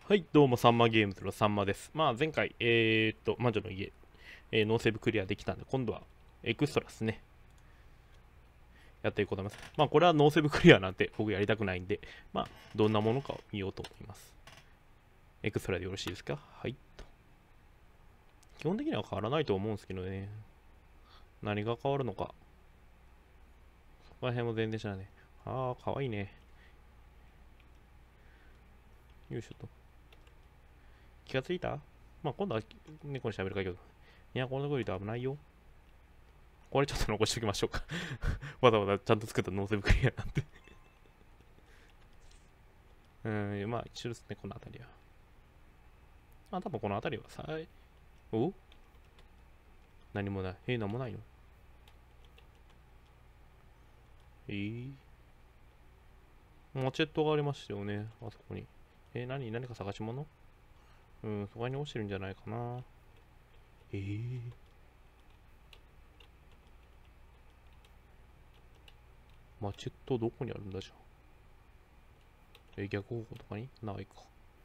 はい、どうも、サンマゲームズのサンマです。前回、魔女の家、ノーセーブクリアできたんで、今度はエクストラですね。やっていこうと思います。これはノーセーブクリアなんて僕やりたくないんで、どんなものかを見ようと思います。エクストラでよろしいですか？はい。基本的には変わらないと思うんですけどね。何が変わるのか。ここら辺も全然知らない。あー、かわいいね。よいしょと。気がついた？今度は猫に喋るかけど。いや、こんなこと言うと危ないよ。これちょっと残しておきましょうか。わざわざちゃんと作ったノーセーブクリアなんで。一緒ですね、この辺りは。多分この辺りはお何もない。何もないの？マチェットがありましたよね、あそこに。何か探し物？そこに落ちてるんじゃないかな。マチェットどこにあるんだじゃあ。逆方向とかにないか。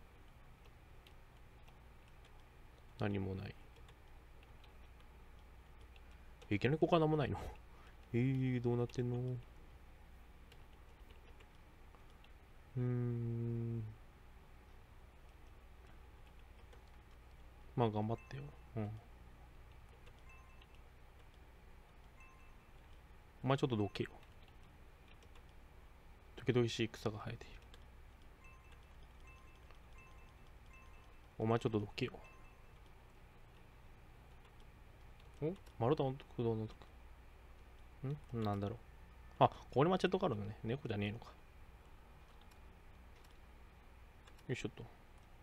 何もない。いきなりここから何もないの？どうなってんの？頑張ってよ。お前ちょっとどけよ。時々しい草が生えている。お前ちょっとどけよ。丸太の駆動のなんだろう。ここにマチェットがあるのね。猫じゃねえのか。よいしょっと。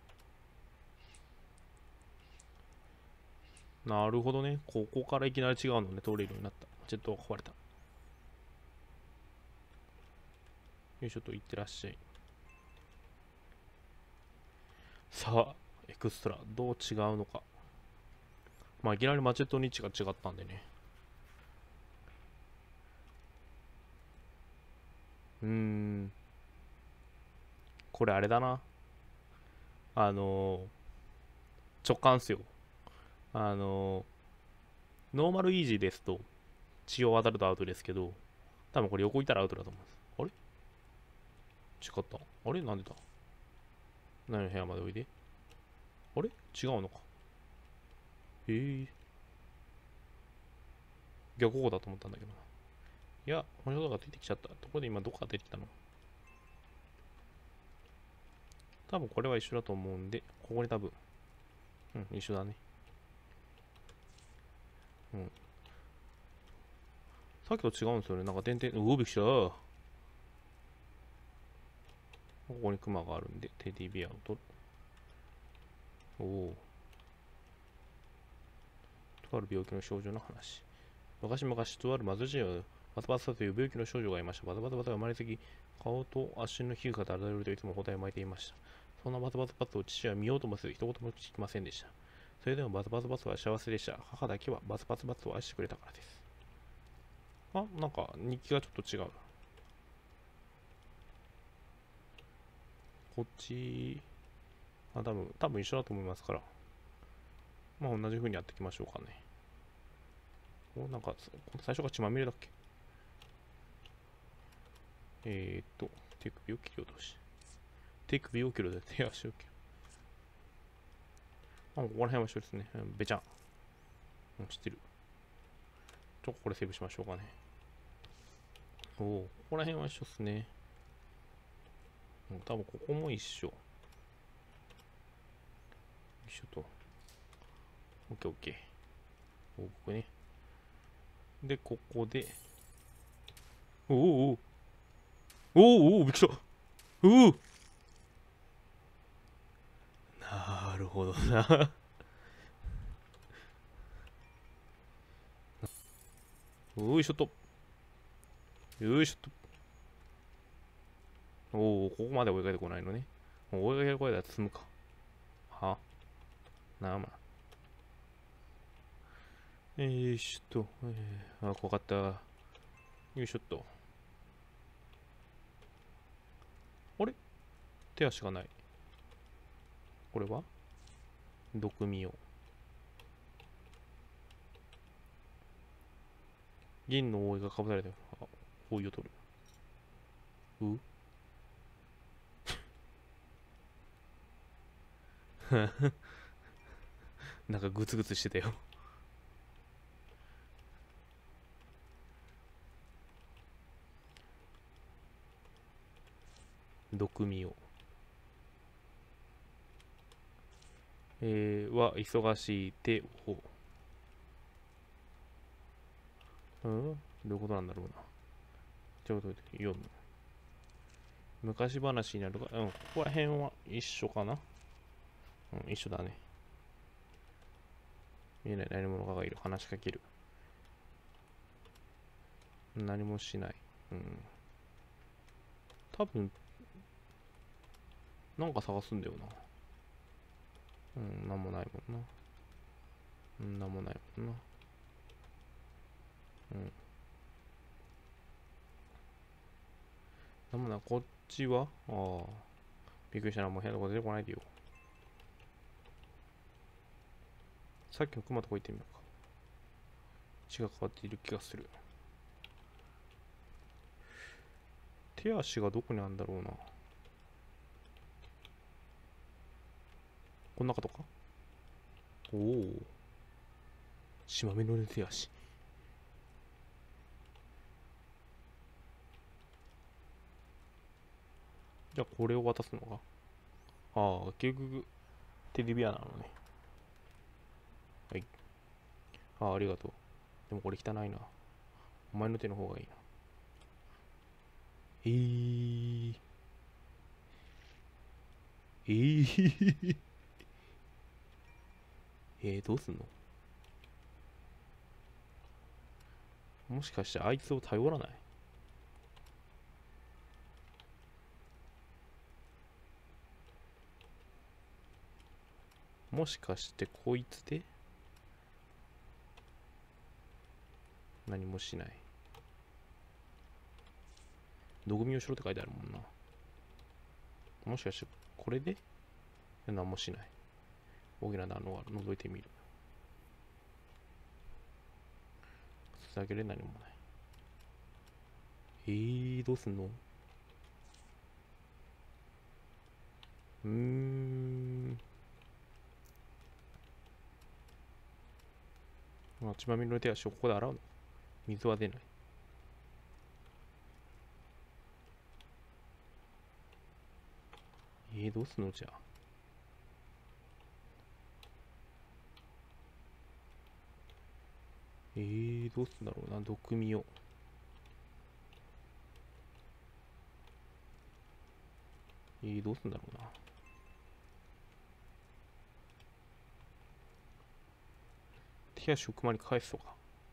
なるほどね。ここからいきなり違うのね。通れるようになった。マチェットが壊れた。よいしょっと、いってらっしゃい。さあ、エクストラ、どう違うのか。いきなりマチェットの位置が違ったんでね。これあれだな。直感っすよ。ノーマルイージーですと、血を渡るとアウトですけど、多分これ横いたらアウトだと思うんです。違った。あれなんでだ？何の部屋までおいで。あれ違うのか。逆方向だと思ったんだけどな。いや、この人が出てきちゃった。ところで今どこから出てきたの？多分これは一緒だと思うんで、ここに多分、一緒だね。さっきと違うんですよね。なんか点々、びっくりした。ここにクマがあるんで、テディベアを取る。とある病気の少女の話。昔々とある貧しいバタバタという病気の少女がいました。バタバタバタが生まれつき、顔と足の皮膚がだらだらといつも包帯を巻いていました。そんなバタバタバタを父は見ようともせず一言も聞きませんでした。それでもバタバタバタは幸せでした。母だけはバタバタバタを愛してくれたからです。なんか日記がちょっと違う。こっち、多分一緒だと思いますから。同じ風にやっていきましょうかね。なんか、最初が血まみれだっけ？手首を切り落とし。手首を切るで手足を切る。ここら辺は一緒ですね。べちゃん。知ってる。これセーブしましょうかね。ここら辺は一緒ですね。多分ここも一緒。よいしょと。オッケーオッケー。ここね。で、ここで。おおびっくりした。なるほどな。よいしょと。よいしょと。ここまで追いかけてこないのね。追いかける声だと済むか。よいしょと。怖かった。よいしょっと。あれ手足がない。 これは毒味を。銀の覆いがかぶされてる。覆いを取る。なんかグツグツしてたよ。毒味を。は忙しい手を。どういうことなんだろうな。ちょっと読む。昔話になるか、ここら辺は一緒かな。一緒だね。見えない何者かがいる。話しかける。何もしない。多分、なんか探すんだよな。なんもないもんな。なんもないもんな。なんもない。こっちはびっくりしたな。もう変なこと出てこないでよ。さっきの熊とこ行ってみようか。血が変わっている気がする。手足がどこにあるんだろうな。こんなことか。おお。しま目の手足。じゃあこれを渡すのか。結局、テレビアなのね。はい。ありがとう。でもこれ汚いな。お前の手の方がいいな。えー。どうすんの。もしかしてあいつを頼らない。もしかしてこいつで何もしない。どぐみをしろって書いてあるもんな。もしかしてこれで何もしない。大きな段を覗いてみる。つなげれ何もない。どうすんの。血まみれの手足をここで洗うの。水は出ない。どうすんのじゃあ。どうすんだろうな。毒味を。どうすんだろうな。手足を熊に返すとか。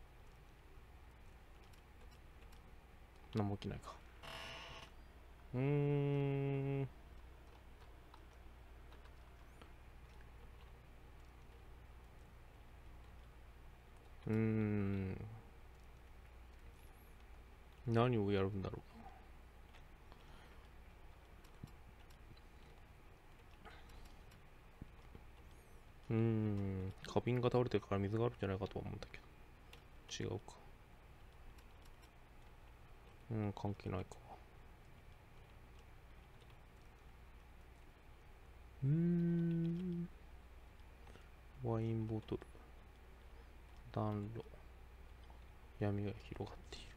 何も起きないか。何をやるんだろう。花瓶が倒れてるから水があるんじゃないかとは思うんだけど。違うか。関係ないか。ワインボトル。暖炉。闇が広がっている。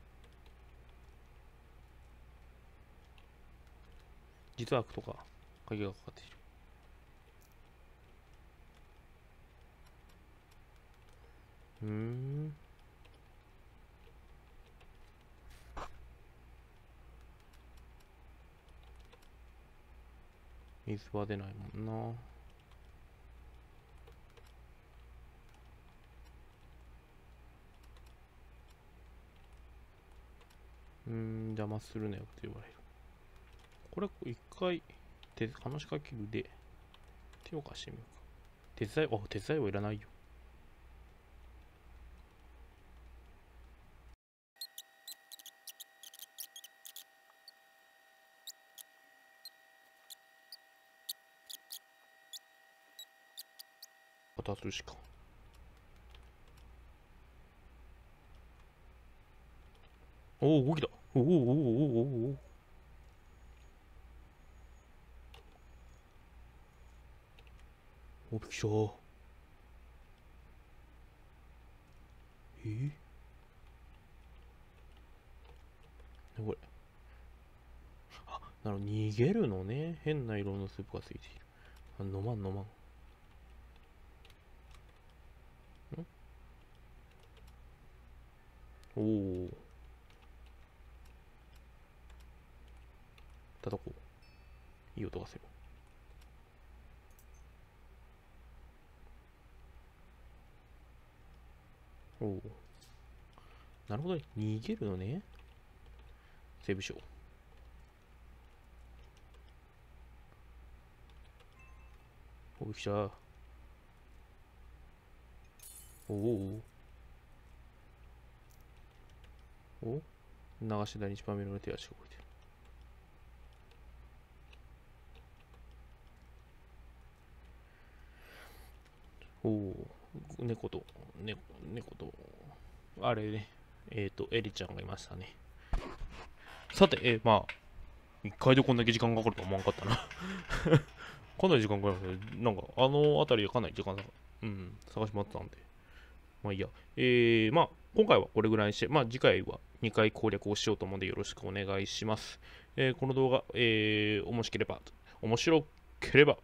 実は悪とか鍵がかかっている。水は出ないもんな。邪魔するなよって言われる。これ一回話しかけるで手を貸してみようか。手伝いはいらないよ。 渡すしか。おお、動きだ。おおおおおおお。お、びっくりした。これ。あ、なるほど、逃げるのね。変な色のスープがついている。あ、飲まん飲まん。おお。叩こう。いい音がする。おお。なるほどね。逃げるのね。セーブしよう。おお、来た。おお。お、流し台に一番目の手足が動いてる。おお、猫と、猫と、あれね、エリちゃんがいましたね。さて、まあ、一回でこんだけ時間かかるとは思わんかったな。かなり時間かかるけど、なんか、あの辺りでかなり時間探し回ってたんで。まあいいや。まあ、今回はこれぐらいにして、まあ次回は2回攻略をしようと思うのでよろしくお願いします。この動画、面白ければ、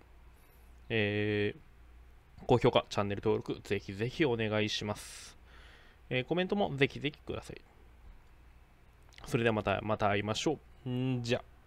高評価、チャンネル登録、ぜひぜひお願いします。コメントもぜひぜひください。それではまた会いましょう。じゃあ。